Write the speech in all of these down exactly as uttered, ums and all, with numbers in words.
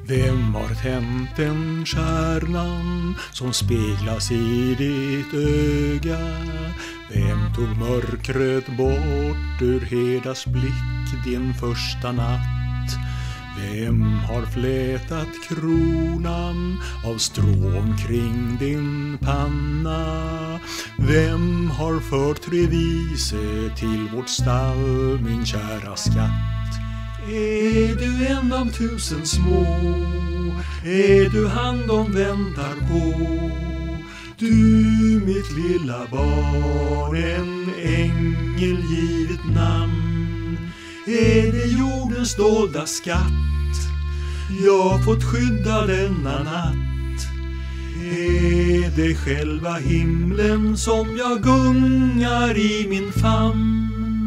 Vem har tänt den stjärnan som speglas i ditt öga? Vem tog mörkret bort ur Hedas blick din första natt? Vem har flätat kronan av strå omkring din panna? Vem har fört tre vise till vårt stall, min kära skatt? Är du en av tusen små? Är du han de väntar på? Du mitt lilla barn, en ängel givet namn. Är det jordens dolda skatt jag fått skydda denna natt? Är det själva himlen som jag gungar i min famn?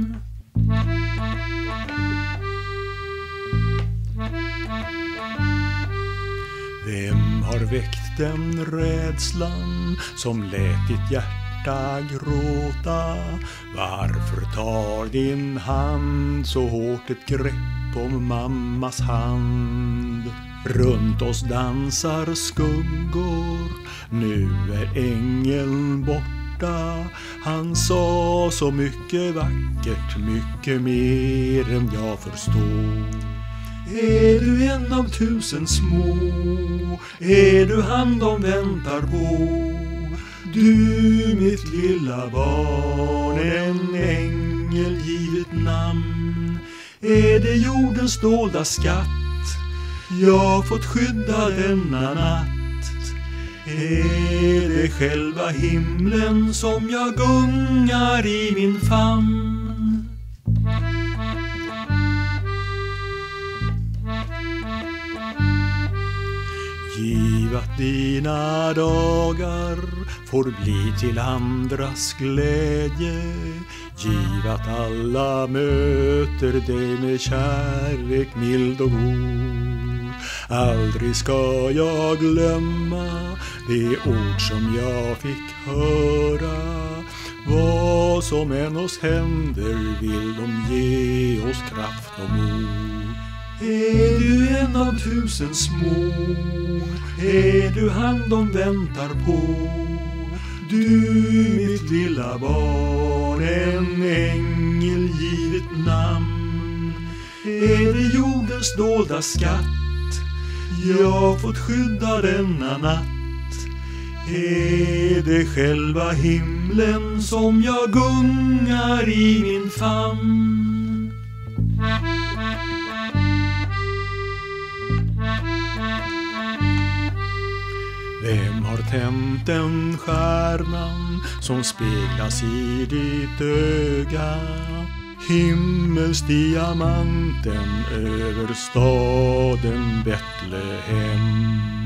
Vem har väckt den rädslan som lät ditt hjärta gråta? Varför tar din hand så hårt ett grepp om mammas hand? Runt oss dansar skuggor, nu är ängeln borta. Han sa så mycket vackert, mycket mer än jag förstår. Är du en av tusen små? Är du han de väntar på? Du mitt lilla barn, en ängel givet namn. Är det jordens dolda skatt jag fått skydda denna natt? Är det själva himlen som jag gungar i min famn? Giv att dina dagar får bli till andras glädje. Giv att alla möter dig med kärlek mild och god. Aldrig ska jag glömma de ord som jag fick höra. Vad som än oss händer vill de ge oss kraft och mod. Är du en av tusen små? Är du han de väntar på? Du mitt lilla barn, en ängel givet namn. Är det jordens dolda skatt jag fått skydda denna natt? Är det själva himlen som jag gungar i min famn? Vem har tänt den stjärnan som speglas i ditt öga? Himmelsdiamanten över staden Betlehem.